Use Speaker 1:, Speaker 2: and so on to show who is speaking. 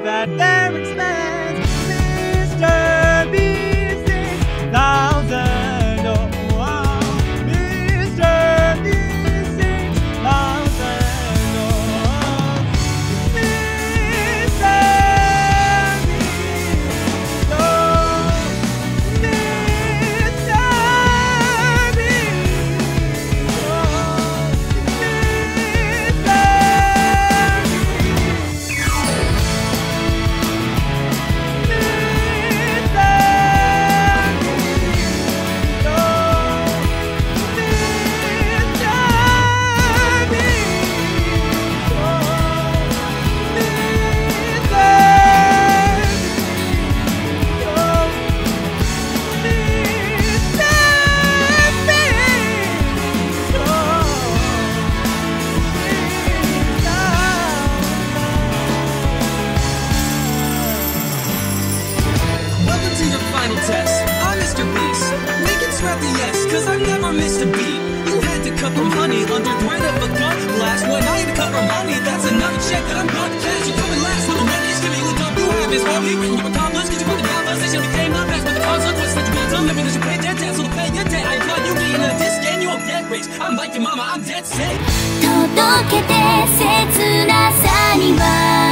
Speaker 1: live at their expense. Mr. Beast, 6,000. Oh, wow. Mr. Beast, 6,000. Oh, Mr. Beast. Oh, Mr.
Speaker 2: Welcome to your final test. I'm Mr. Beast. We can scrap the S, cause I've never missed a beat. You had to cut from honey under threat of a gun blast. When I had to cut from honey, that's another check that I'm gonna cash. You coming last, little man, you give me what you have is only written you accomplished. Cause you put the conversation became my best, but the consequence that you got done living is you pay their debt, so to pay your debt. I imply you being a disc and you're dead rich. I'm like your mama, I'm dead sick.
Speaker 3: 届けて切なさには